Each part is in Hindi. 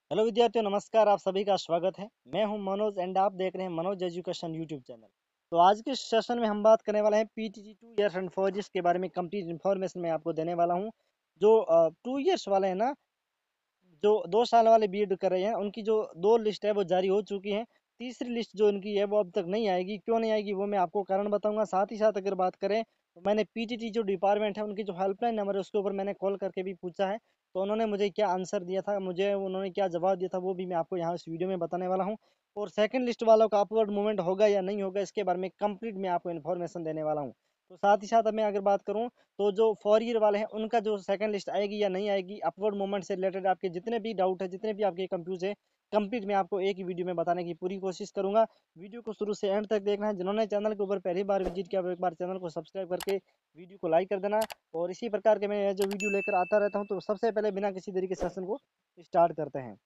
हेलो विद्यार्थियों, नमस्कार। आप सभी का स्वागत है। मैं हूं मनोज एंड आप देख रहे हैं मनोज एजुकेशन यूट्यूब चैनल। तो आज के सेशन में हम बात करने वाले हैं पीटीटी 2 इयर्स एंड 4 के बारे में। कंप्लीट इन्फॉर्मेशन मैं आपको देने वाला हूं। जो 2 इयर्स वाले हैं ना, जो 2 साल वाले बीएड कर रहे हैं, उनकी जो 2 लिस्ट है वो जारी हो चुकी है। तीसरी लिस्ट जो इनकी है वो अब तक नहीं आएगी। क्यों नहीं आएगी वो मैं आपको कारण बताऊंगा। साथ ही साथ अगर बात करें तो मैंने पीटीटी जो डिपार्टमेंट है उनकी जो हेल्पलाइन नंबर है उसके ऊपर मैंने कॉल करके भी पूछा है। तो उन्होंने मुझे क्या आंसर दिया था, मुझे उन्होंने क्या जवाब दिया था, वो भी मैं आपको यहाँ इस वीडियो में बताने वाला हूँ। और सेकंड लिस्ट वालों का अपवर्ड मूवमेंट होगा या नहीं होगा इसके बारे में कंप्लीट मैं आपको इन्फॉर्मेशन देने वाला हूँ। तो साथ ही साथ अब मैं अगर बात करूँ तो जो 4 ईयर वाले हैं उनका जो सेकंड लिस्ट आएगी या नहीं आएगी, अपवर्ड मूवमेंट से रिलेटेड आपके जितने भी डाउट है, जितने भी आपके कंफ्यूज है, कंप्लीट मैं आपको एक ही वीडियो में बताने की पूरी कोशिश करूंगा। वीडियो को शुरू से एंड तक देखना है। जिन्होंने चैनल के ऊपर पहली बार विजिट किया वो एक बार चैनल को सब्सक्राइब करके वीडियो को लाइक कर देना। और इसी प्रकार के मैं जो वीडियो लेकर आता रहता हूँ, तो सबसे पहले बिना किसी देरी के सेशन को स्टार्ट करते हैं।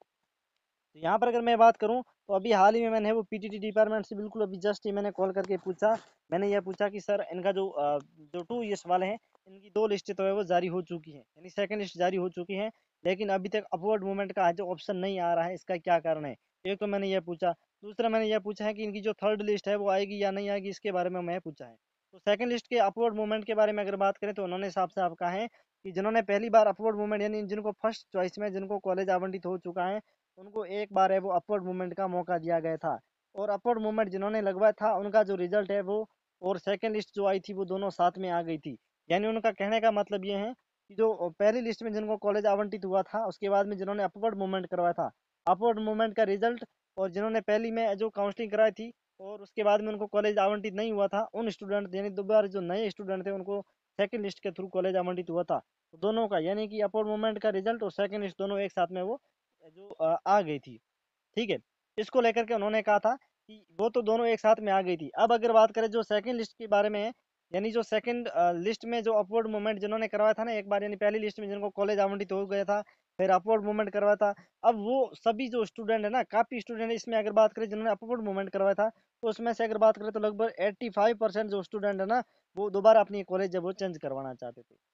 तो यहाँ पर अगर मैं बात करूँ तो अभी हाल ही में मैंने वो पीटीटी डिपार्टमेंट से बिल्कुल अभी जस्ट ही मैंने कॉल करके पूछा। मैंने यह पूछा कि सर इनका जो 2 इयर्स वाले हैं, इनकी 2 लिस्टें तो है वो जारी हो चुकी हैं, यानी सेकंड लिस्ट जारी हो चुकी है, लेकिन अभी तक अपवर्ड मूवमेंट का जो ऑप्शन नहीं आ रहा है, इसका क्या कारण है। एक तो मैंने यह पूछा। दूसरा मैंने यह पूछा है कि इनकी जो थर्ड लिस्ट है वो आएगी या नहीं आएगी, इसके बारे में मैं पूछा है। तो सेकंड लिस्ट के अपवर्ड मूवमेंट के बारे में अगर बात करें तो उन्होंने साफ साफ कहा है कि जिन्होंने पहली बार अपवर्ड मूवमेंट, यानी जिनको फर्स्ट चॉइस में जिनको कॉलेज आवंटित हो चुका है, उनको एक बार है वो अपवर्ड मूवमेंट का मौका दिया गया था। और अपवर्ड मूवमेंट जिन्होंने लगवाया था उनका जो रिजल्ट है वो और सेकंड लिस्ट जो आई थी वो दोनों साथ में आ गई थी। यानी उनका कहने का मतलब ये है कि जो पहली लिस्ट में जिनको कॉलेज आवंटित हुआ था, उसके बाद में जिन्होंने अपवर्ड मूवमेंट करवाया था, अपवर्ड मूवमेंट का रिजल्ट, और जिन्होंने पहली में जो काउंसलिंग कराई थी और उसके बाद में उनको कॉलेज आवंटित नहीं हुआ था, उन स्टूडेंट यानी दोबारा जो नए स्टूडेंट थे उनको सेकंड लिस्ट के थ्रू कॉलेज आवंटित हुआ था। तो दोनों का यानी कि अपवर्ड मूवमेंट का रिजल्ट और सेकंड लिस्ट दोनों एक साथ में वो जो आ गई थी। ठीक है। इसको लेकर के उन्होंने कहा था कि वो तो दोनों एक साथ में आ गई थी। अब अगर बात करें जो सेकंड लिस्ट के बारे में है, यानी जो सेकंड लिस्ट में जो अपवर्ड मूवमेंट जिन्होंने करवाया था ना एक बार, यानी पहली लिस्ट में जिनको कॉलेज आवंटित हो गया था, फिर अपवर्ड मूवमेंट करवाया था। अब वो सभी जो स्टूडेंट है ना, काफी स्टूडेंट है इसमें, अगर बात करें जिन्होंने अपवर्ड मूवमेंट करवाया था, तो उसमें से अगर बात करें तो लगभग 85% जो स्टूडेंट है ना, वो दोबारा अपनी कॉलेज जब वो चेंज करवाना चाहते थे।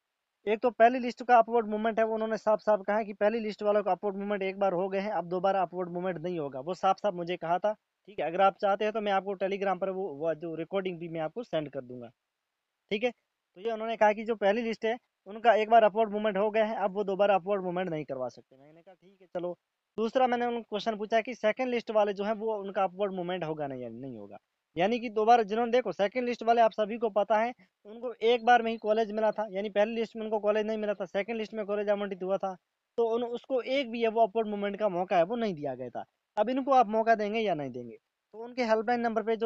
एक तो पहली लिस्ट का अपवर्ड मूवमेंट है वो उन्होंने साफ साफ कहा है कि पहली लिस्ट वालों का अपवर्ड मूवमेंट एक बार हो गए हैं, अब दोबारा अपवर्ड मूवमेंट नहीं होगा। वो साफ साफ मुझे कहा था। ठीक है, अगर आप चाहते हैं तो मैं आपको टेलीग्राम पर वो जो रिकॉर्डिंग भी मैं आपको सेंड कर दूंगा। ठीक है। तो ये उन्होंने कहा कि जो पहली लिस्ट है उनका एक बार अपवर्ड मूवमेंट हो गया है, अब वो दोबारा अपवर्ड मूवमेंट नहीं करवा सकते। मैंने कहा ठीक है चलो। दूसरा मैंने उनको क्वेश्चन पूछा कि सेकंड लिस्ट वाले जो है वो उनका अपवर्ड मूवमेंट होगा नहीं या नहीं होगा। यानी कि दोबारा जिन्होंने, देखो सेकंड लिस्ट वाले आप सभी को पता है उनको एक बार में ही कॉलेज मिला था, यानी पहली लिस्ट में उनको कॉलेज नहीं मिला था, सेकंड लिस्ट में कॉलेज आवंटित हुआ था। तो उसको एक भी है वो अपवर्ड मूवमेंट का मौका है वो नहीं दिया गया था। अब इनको आप मौका देंगे या नहीं देंगे। तो उनके हेल्पलाइन नंबर पे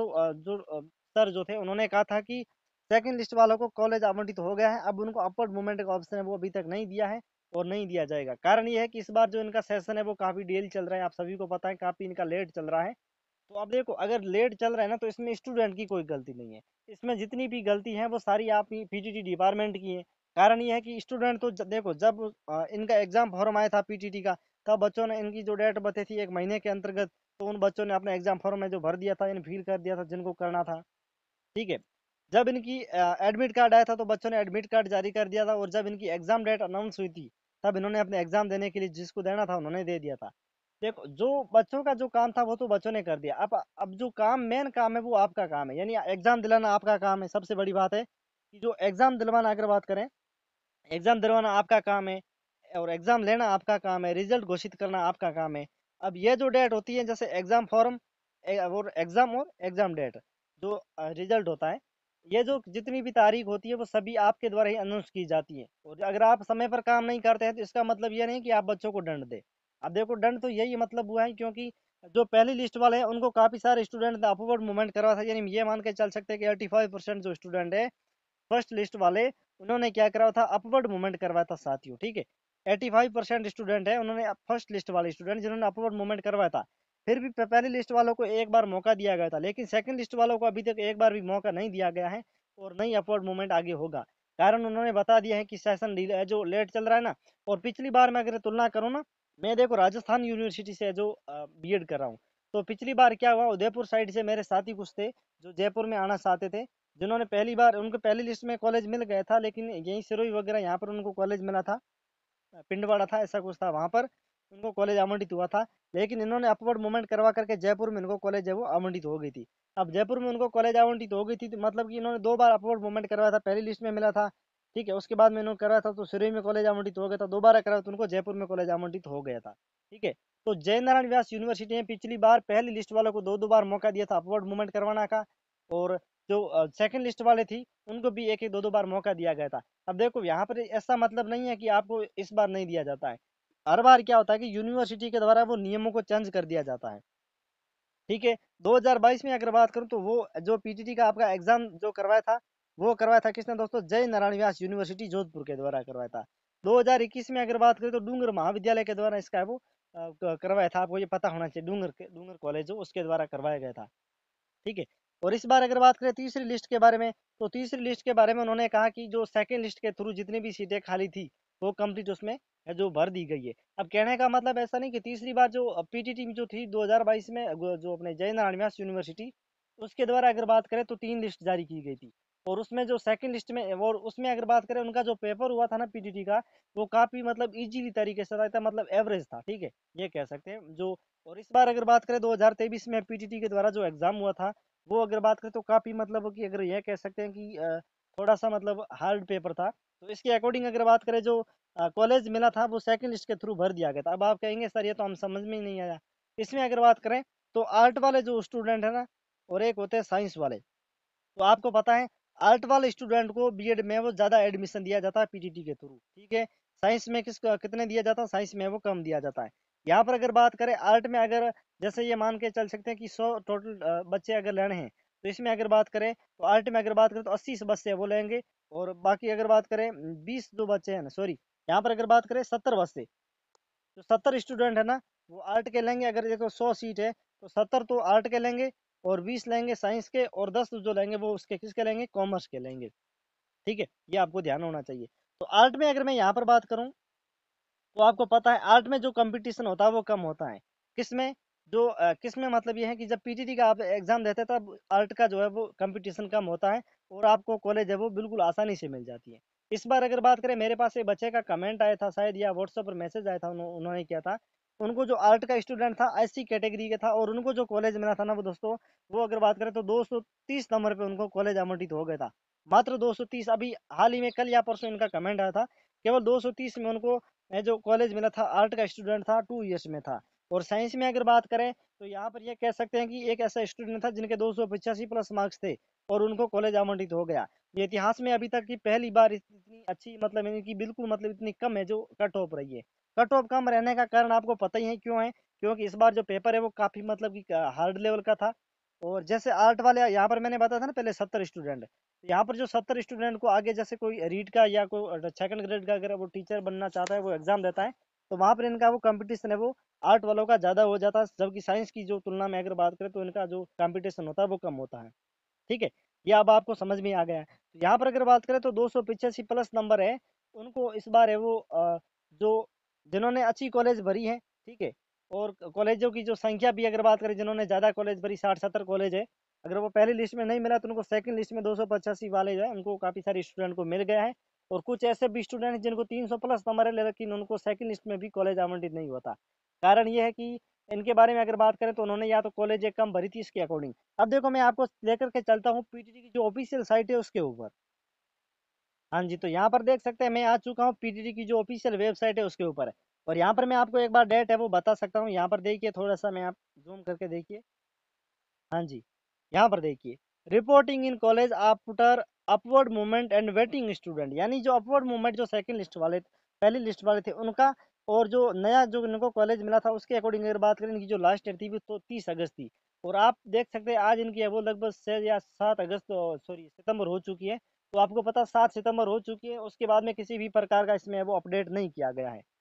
सर जो थे उन्होंने कहा था कि सेकंड लिस्ट वालों को कॉलेज आवंटित हो गया है, अब उनको अपवर्ड मूवमेंट का ऑप्शन है वो अभी तक नहीं दिया है और नहीं दिया जाएगा। कारण ये है कि इस बार जो इनका सेशन है वो काफी डिले चल रहा है, आप सभी को पता है, काफी इनका लेट चल रहा है। तो अब देखो, अगर लेट चल रहा है ना तो इसमें स्टूडेंट की कोई गलती नहीं है। इसमें जितनी भी गलती है वो सारी आप पीटीटी डिपार्टमेंट की है। कारण ये है कि स्टूडेंट तो देखो, जब इनका एग्जाम फॉर्म आया था पीटीटी का, तब बच्चों ने इनकी जो डेट बताई थी 1 महीने के अंतर्गत, तो उन बच्चों ने अपना एग्जाम फॉर्म में जो भर दिया था, इन फिल कर दिया था जिनको करना था। ठीक है। जब इनकी एडमिट कार्ड आया था तो बच्चों ने एडमिट कार्ड जारी कर दिया था, और जब इनकी एग्जाम डेट अनाउंस हुई थी तब इन्होंने अपने एग्जाम देने के लिए जिसको देना था उन्होंने दे दिया था। देखो, जो बच्चों का जो काम था वो तो बच्चों ने कर दिया। अब जो काम, मेन काम है वो आपका काम है, यानी एग्जाम दिलाना आपका काम है। सबसे बड़ी बात है कि जो एग्जाम दिलवाना, अगर बात करें, एग्जाम दिलवाना आपका काम है और एग्जाम लेना आपका काम है, रिजल्ट घोषित करना आपका काम है। अब ये जो डेट होती है, जैसे एग्जाम फॉर्म और एग्जाम डेट, जो रिजल्ट होता है, ये जो जितनी भी तारीख होती है वो सभी आपके द्वारा ही अनाउंस की जाती है। और अगर आप समय पर काम नहीं करते हैं तो इसका मतलब ये नहीं कि आप बच्चों को दंड दे। अब देखो, दंड तो यही मतलब हुआ है, क्योंकि जो पहली लिस्ट वाले हैं उनको काफी सारे स्टूडेंट ने अपवर्ड मूवमेंट करा था, यानी ये मान के चल सकते हैं कि 85% जो स्टूडेंट है फर्स्ट लिस्ट वाले, उन्होंने क्या करा था, अपवर्ड मूवमेंट करवाया था साथियों। ठीक है। 85% स्टूडेंट है उन्होंने, फर्स्ट लिस्ट वाले स्टूडेंट जिन्होंने अपवर्ड मूवमेंट करवाया था। फिर भी पहली लिस्ट वालों को एक बार मौका दिया गया था, लेकिन सेकंड लिस्ट वालों को अभी तक एक बार भी मौका नहीं दिया गया है और नहीं अपवर्ड मूवमेंट आगे होगा। कारण उन्होंने बता दिया है कि सेशन जो लेट चल रहा है ना। और पिछली बार मैं अगर तुलना करूँ ना, मैं देखो राजस्थान यूनिवर्सिटी से जो बीएड कर रहा हूँ, तो पिछली बार क्या हुआ, उदयपुर साइड से मेरे साथी कुछ थे जो जयपुर में आना चाहते थे, जिन्होंने पहली बार, उनको पहली लिस्ट में कॉलेज मिल गया था, लेकिन यहीं सिरोही वगैरह यहाँ पर उनको कॉलेज मिला था, पिंडवाड़ा था ऐसा कुछ था वहाँ पर। उनको कॉलेज आवंटित हुआ था, लेकिन इन्होंने अपवर्ड मूवमेंट करवा करके जयपुर में इनको कॉलेज है वो आवंटित हो गई थी। अब जयपुर में उनको कॉलेज आवंटित हो गई थी, तो मतलब कि इन्होंने 2 बार अपवर्ड मूवमेंट करवाया था, पहली लिस्ट में मिला था, ठीक है, उसके बाद में इन्होंने करवाया था तो सिरोही में कॉलेज आवंटित हो गया था, दोबारा कराया तो उनको जयपुर में कॉलेज आवंटित हो गया था, ठीक है। तो जयनारायण व्यास यूनिवर्सिटी ने पिछली बार पहली लिस्ट वालों को 2-2 बार मौका दिया था अपवर्ड मूवमेंट करवाने का, और जो सेकंड लिस्ट वाले थी उनको भी एक एक 2-2 बार मौका दिया गया था। अब देखो यहाँ पर ऐसा मतलब नहीं है कि आपको इस बार नहीं दिया जाता है, हर बार क्या होता है कि यूनिवर्सिटी के द्वारा वो नियमों को चेंज कर दिया जाता है, ठीक है। 2022 में अगर बात करूं तो वो जो पीटीटी का आपका एग्जाम जो करवाया था, वो करवाया था किसने दोस्तों, जय नारायण व्यास यूनिवर्सिटी जोधपुर के द्वारा करवाया था। 2021 में अगर बात करें तो डूंगर महाविद्यालय के द्वारा इसका वो करवाया था, आपको ये पता होना चाहिए, डूंगर कॉलेज जो उसके द्वारा करवाया गया था, ठीक है। और इस बार अगर बात करें तीसरी लिस्ट के बारे में, तो तीसरी लिस्ट के बारे में उन्होंने कहा कि जो सेकंड लिस्ट के थ्रू जितनी भी सीटें खाली थी वो कंप्लीट उसमें जो भर दी गई है। अब कहने का मतलब ऐसा नहीं कि तीसरी बार जो पीटीटी जो थी 2022 में जो अपने जय नारायण व्यास यूनिवर्सिटी, उसके द्वारा अगर बात करें तो 3 लिस्ट जारी की गई थी, और उसमें जो सेकंड लिस्ट में और उसमें अगर बात करें उनका जो पेपर हुआ था ना पीटीटी का, वो काफी मतलब इजीली तरीके से था, मतलब एवरेज था, ठीक है, ये कह सकते हैं जो। और इस बार अगर बात करें 2023 में पीटीटी के द्वारा जो एग्जाम हुआ था, वो अगर बात करें तो काफी मतलब कि अगर यह कह सकते हैं कि थोड़ा सा मतलब हार्ड पेपर था। तो इसके अकॉर्डिंग अगर बात करें जो कॉलेज मिला था वो सेकंड लिस्ट के थ्रू भर दिया गया था। अब आप कहेंगे सर ये तो हम समझ में ही नहीं आया। इसमें अगर बात करें तो आर्ट वाले जो स्टूडेंट है ना, और एक होते हैं साइंस वाले, तो आपको पता है आर्ट वाले स्टूडेंट को बीएड में वो ज्यादा एडमिशन दिया जाता है पीटीटी के थ्रू, ठीक है। साइंस में कितने दिया जाता है, साइंस में वो कम दिया जाता है। यहाँ पर अगर बात करें आर्ट में, अगर जैसे ये मान के चल सकते हैं कि 100 टोटल बच्चे अगर लेने हैं, तो इसमें अगर बात करें तो आर्ट में अगर बात करें तो 80 बच्चे वो लेंगे, और बाकी अगर बात करें 20 जो बच्चे हैं ना, सॉरी, यहाँ पर अगर बात करें 70 बच्चे, जो 70 स्टूडेंट है ना वो आर्ट के लेंगे। अगर देखो 100 सीट है तो 70 तो आर्ट के लेंगे, और 20 लेंगे साइंस के, और 10 जो लेंगे वो उसके किसके लेंगे, कॉमर्स के लेंगे, ठीक है। ये आपको ध्यान होना चाहिए। तो आर्ट में अगर मैं यहाँ पर बात करूँ तो आपको पता है आर्ट में जो कंपटीशन होता है वो कम होता है। किसमें, जो किसमें मतलब ये है कि जब पीटीटी का आप एग्जाम देते हैं तब आर्ट का जो है वो कंपटीशन कम होता है, और आपको कॉलेज है वो बिल्कुल आसानी से मिल जाती है। इस बार अगर बात करें, मेरे पास एक बच्चे का कमेंट आया था शायद, या व्हाट्सएप पर मैसेज आया था, उन्होंने किया था, उनको जो आर्ट का स्टूडेंट था एससी कैटेगरी का था, और उनको जो कॉलेज मिला था ना वो दोस्तों, वो अगर बात करें तो 230 नंबर पे उनको कॉलेज आवंटित हो गया था, मात्र 230। अभी हाल ही में कल या परसों इनका कमेंट आया था, केवल 230 में उनको जो कॉलेज मिला था, आर्ट का स्टूडेंट था, 2 ईयर्स में था। और साइंस में अगर बात करें तो यहाँ पर ये कह सकते हैं कि एक ऐसा स्टूडेंट था जिनके 285 प्लस मार्क्स थे, और उनको कॉलेज आवंटित हो गया। ये इतिहास में अभी तक की पहली बार इतनी अच्छी, मतलब इनकी बिल्कुल मतलब इतनी कम है जो कट ऑफ रही है। कट ऑफ कम रहने का कारण आपको पता ही है क्यों है, क्योंकि इस बार जो पेपर है वो काफी मतलब कि हार्ड लेवल का था। और जैसे आर्ट वाले यहाँ पर मैंने बताया था ना पहले 70 स्टूडेंट, यहाँ पर जो 70 स्टूडेंट को आगे जैसे कोई रीड का या कोई सेकंड ग्रेड का अगर वो टीचर बनना चाहता है, वो एग्जाम देता है, तो वहाँ पर इनका वो कंपटीशन है वो आर्ट वालों का ज़्यादा हो जाता है, जबकि साइंस की जो तुलना में अगर बात करें तो इनका जो कंपटीशन होता है वो कम होता है, ठीक है। ये अब आपको समझ में आ गया है। तो यहाँ पर अगर बात करें तो 285 प्लस नंबर है उनको इस बार है वो जो जिन्होंने अच्छी कॉलेज भरी है, ठीक है। और कॉलेजों की जो संख्या भी अगर बात करें, जिन्होंने ज़्यादा कॉलेज भरी 60-70 कॉलेज है, अगर वो पहली लिस्ट में नहीं मिला तो उनको सेकंड लिस्ट में 285 वाले जो है उनको काफ़ी सारे स्टूडेंट को मिल गया है। और कुछ ऐसे भी स्टूडेंट हैं जिनको 300 प्लस नंबर है, लेकिन उनको सेकंड लिस्ट में भी कॉलेज आवंटित नहीं होता। कारण ये है कि इनके बारे में अगर बात करें तो उन्होंने या तो कॉलेज एक कम भरी थी इसके अकॉर्डिंग। अब देखो मैं आपको लेकर के चलता हूँ पीटीटी की जो ऑफिशियल साइट है उसके ऊपर। हाँ जी, तो यहाँ पर देख सकते हैं मैं आ चुका हूँ पीटीटी की जो ऑफिशियल वेबसाइट है उसके ऊपर है। और यहाँ पर मैं आपको एक बार डेट है वो बता सकता हूँ, यहाँ पर देखिए थोड़ा सा, मैं आप जूम करके देखिए। हाँ जी, यहाँ पर देखिए, reporting in college after upward movement and waiting student, यानी जो अपवर्ड मूवमेंट जो सेकंड लिस्ट वाले, पहली लिस्ट वाले थे उनका, और जो नया जो इनको कॉलेज मिला था उसके अकॉर्डिंग अगर बात करें, इनकी जो लास्ट डेट थी वो तो 30 अगस्त थी। और आप देख सकते हैं आज इनकी है वो लगभग 6 या 7 अगस्त, सॉरी सितंबर हो चुकी है। तो आपको पता 7 सितंबर हो चुकी है, उसके बाद में किसी भी प्रकार का इसमें वो अपडेट नहीं किया गया है।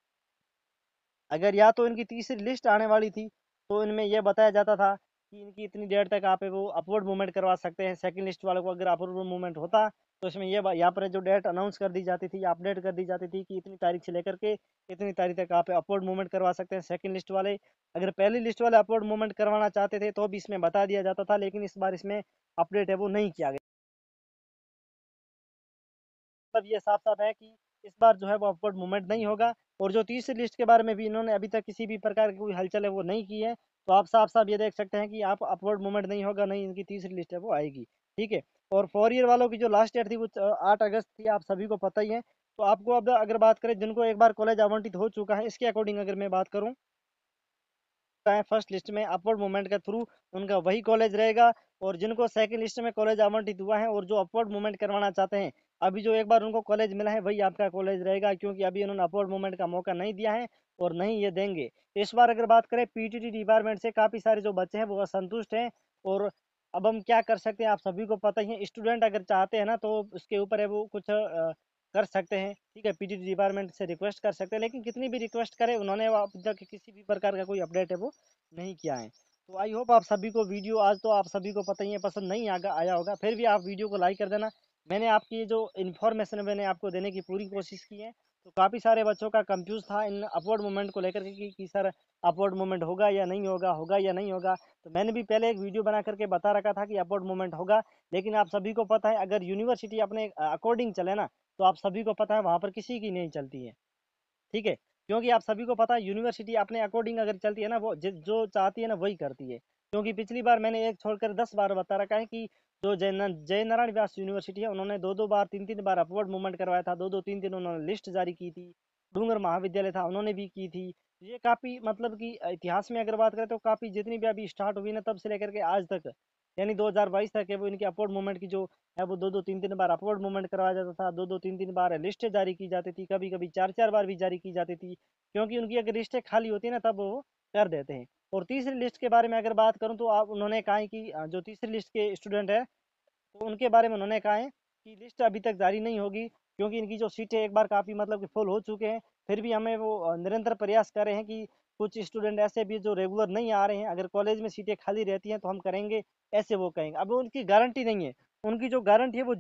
अगर या तो इनकी तीसरी लिस्ट आने वाली थी तो इनमें यह बताया जाता था कि इनकी इतनी देर तक आप वो अपवर्ड मूवमेंट करवा सकते हैं, सेकंड लिस्ट वालों को अगर अपवर्ड मूवमेंट होता तो इसमें ये यहाँ पर जो डेट अनाउंस कर दी जाती थी या अपडेट कर दी जाती थी कि इतनी तारीख से लेकर के इतनी तारीख तक आप अपवर्ड मूवमेंट करवा सकते हैं सेकंड लिस्ट वाले। अगर पहली लिस्ट वाले अपवर्ड मूवमेंट करवाना चाहते थे तो भी इसमें बता दिया जाता था, लेकिन इस बार इसमें अपडेट है वो नहीं किया गया। मतलब ये साफ साफ है कि इस बार जो है वो अपवर्ड मूवमेंट नहीं होगा। और जो तीसरी लिस्ट के बारे में भी इन्होंने अभी तक किसी भी प्रकार की कोई हलचल है वो नहीं की है। तो आप साफ साफ ये देख सकते हैं कि आप अपवर्ड मूवमेंट नहीं होगा, नहीं इनकी तीसरी लिस्ट है वो आएगी। ठीक है। और 4 ईयर वालों की जो लास्ट डेट थी वो 8 अगस्त थी, आप सभी को पता ही है। तो आपको अब अगर बात करें जिनको एक बार कॉलेज आवंटित हो चुका है, इसके अकॉर्डिंग अगर मैं बात करूँ है फर्स्ट लिस्ट में अपवर्ड मूवमेंट के थ्रू उनका वही कॉलेज रहेगा। और जिनको सेकंड लिस्ट में कॉलेज आवंटित हुआ है और जो अपवर्ड मूवमेंट करवाना चाहते हैं, अभी जो एक बार उनको कॉलेज मिला है वही आपका कॉलेज रहेगा, क्योंकि अभी उन्होंने अपवर्ड मूवमेंट का मौका नहीं दिया है और नहीं ये देंगे। इस बार अगर बात करें पीटीटी डिपार्टमेंट से काफ़ी सारे जो बच्चे हैं वो असंतुष्ट हैं। और अब हम क्या कर सकते हैं, आप सभी को पता ही है, स्टूडेंट अगर चाहते हैं ना तो उसके ऊपर है वो कुछ कर सकते हैं। ठीक है, पीटीटी डिपार्टमेंट से रिक्वेस्ट कर सकते हैं, लेकिन कितनी भी रिक्वेस्ट करें उन्होंने अब तक किसी भी प्रकार का कोई अपडेट है वो नहीं किया है। तो आई होप आप सभी को वीडियो आज तो आप सभी को पता ही है पसंद नहीं आया होगा, फिर भी आप वीडियो को लाइक कर देना। मैंने आपकी ये जो इन्फॉर्मेशन मैंने आपको देने की पूरी कोशिश की है। तो काफ़ी सारे बच्चों का कंफ्यूज था इन अपवर्ड मूवमेंट को लेकर के कि सर अपवर्ड मूवमेंट होगा या नहीं होगा, होगा या नहीं होगा। तो मैंने भी पहले एक वीडियो बना करके बता रखा था कि अपवर्ड मूवमेंट होगा। लेकिन आप सभी को पता है अगर यूनिवर्सिटी अपने अकॉर्डिंग चले ना, तो आप सभी को पता है वहाँ पर किसी की नहीं चलती है। ठीक है, क्योंकि आप सभी को पता है यूनिवर्सिटी अपने अकॉर्डिंग अगर चलती है ना, वो जो चाहती है ना वही करती है। क्योंकि पिछली बार मैंने एक छोड़कर 10 बार बता रखा है कि जो जय नारायण व्यास यूनिवर्सिटी है उन्होंने दो दो बार तीन तीन बार अपवर्ड मूवमेंट करवाया था, दो दो तीन तीन उन्होंने लिस्ट जारी की थी। डूंगर महाविद्यालय था उन्होंने भी की थी। ये काफ़ी मतलब कि इतिहास में अगर बात करें तो काफ़ी जितनी भी अभी स्टार्ट हुई ना तब से लेकर के आज तक, यानी 2022 तक है वो इनकी अपवर्ड मूवमेंट की जो है वो दो दो तीन तीन बार अपवर्ड मूवमेंट करवाया जाता था, दो दो तीन तीन बार लिस्टें जारी की जाती थी, कभी कभी चार चार बार भी जारी की जाती थी। क्योंकि उनकी अगर लिस्टें खाली होती है ना तब वो कर देते हैं। और तीसरी लिस्ट के बारे में अगर बात करूं तो आप उन्होंने कहा है कि जो तीसरी लिस्ट के स्टूडेंट है तो उनके बारे में उन्होंने कहा है कि लिस्ट अभी तक जारी नहीं होगी, क्योंकि इनकी जो सीटें एक बार काफ़ी मतलब कि फुल हो चुके हैं। फिर भी हमें वो निरंतर प्रयास कर रहे हैं कि कुछ स्टूडेंट ऐसे भी जो रेगुलर नहीं आ रहे हैं, अगर कॉलेज में सीटें खाली रहती हैं तो हम करेंगे, ऐसे वो कहेंगे। अब उनकी गारंटी नहीं है, उनकी जो गारंटी है वो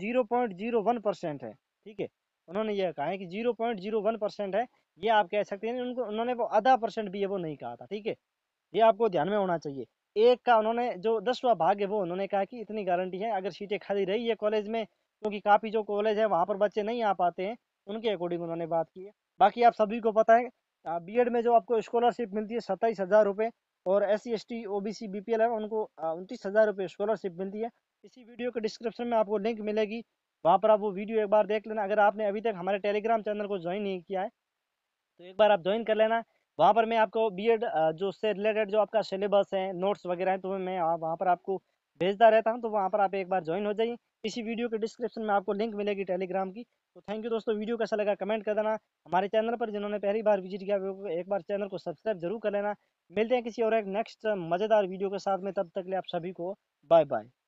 0.01% है। ठीक है, उन्होंने ये कहा है कि 0.01% है। ये आप कह सकते हैं, उनको उन्होंने वो आधा परसेंट भी है वो नहीं कहा था। ठीक है, ये आपको ध्यान में होना चाहिए। एक का उन्होंने जो 10वां भाग है वो उन्होंने कहा कि इतनी गारंटी है अगर सीटें खाली रही है कॉलेज में, क्योंकि काफ़ी जो कॉलेज है वहाँ पर बच्चे नहीं आ पाते हैं, उनके अकॉर्डिंग उन्होंने बात की है। बाकी आप सभी को पता है बीएड में जो आपको स्कॉलरशिप मिलती है 27,000 रुपये। और SC ST OBC BPL है उनको 29,000 रुपये स्कॉलरशिप मिलती है। इसी वीडियो के डिस्क्रिप्शन में आपको लिंक मिलेगी, वहाँ पर आप वो वीडियो एक बार देख लेना। अगर आपने अभी तक हमारे टेलीग्राम चैनल को ज्वाइन नहीं किया है तो एक बार आप ज्वाइन कर लेना। वहाँ पर मैं आपको बीएड जो उससे रिलेटेड जो आपका सिलेबस है, नोट्स वगैरह हैं, तो मैं वहाँ पर आपको भेजता रहता हूँ। तो वहाँ पर आप एक बार ज्वाइन हो जाइए। इसी वीडियो के डिस्क्रिप्शन में आपको लिंक मिलेगी टेलीग्राम की। तो थैंक यू दोस्तों, वीडियो कैसा लगा कमेंट कर देना। हमारे चैनल पर जिन्होंने पहली बार विजिट किया वो एक बार चैनल को सब्सक्राइब जरूर कर लेना। मिलते हैं किसी और एक नेक्स्ट मज़ेदार वीडियो के साथ में, तब तक के लिए आप सभी को बाय बाय।